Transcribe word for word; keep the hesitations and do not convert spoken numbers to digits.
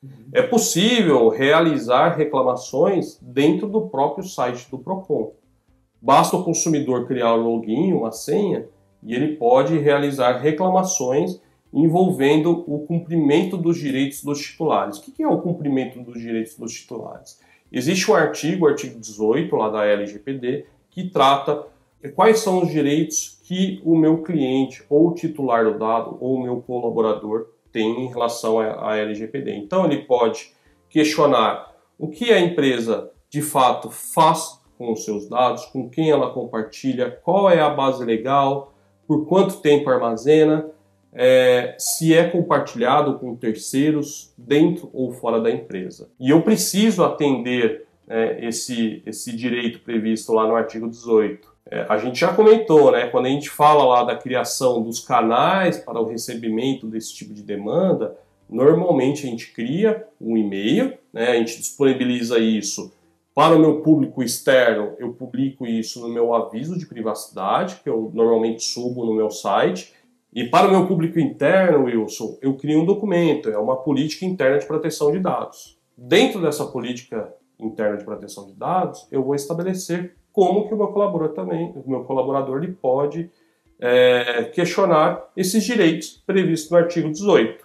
É possível realizar reclamações dentro do próprio site do Procon. Basta o consumidor criar o login, uma senha, e ele pode realizar reclamações envolvendo o cumprimento dos direitos dos titulares. O que é o cumprimento dos direitos dos titulares? Existe um artigo, o artigo dezoito, lá da L G P D, que trata quais são os direitos que o meu cliente, ou o titular do dado, ou o meu colaborador tem em relação à L G P D. Então ele pode questionar o que a empresa de fato faz com os seus dados, com quem ela compartilha, qual é a base legal, por quanto tempo armazena, é, se é compartilhado com terceiros dentro ou fora da empresa. E eu preciso atender é, esse, esse direito previsto lá no artigo dezoito. É, a gente já comentou, né, quando a gente fala lá da criação dos canais para o recebimento desse tipo de demanda, normalmente a gente cria um e-mail, né, a gente disponibiliza isso para o meu público externo, eu publico isso no meu aviso de privacidade, que eu normalmente subo no meu site. E para o meu público interno, Wilson, eu crio um documento, é uma política interna de proteção de dados. Dentro dessa política interna de proteção de dados, eu vou estabelecer como que o meu colaborador também, o meu colaborador ele pode é, questionar esses direitos previstos no artigo dezoito.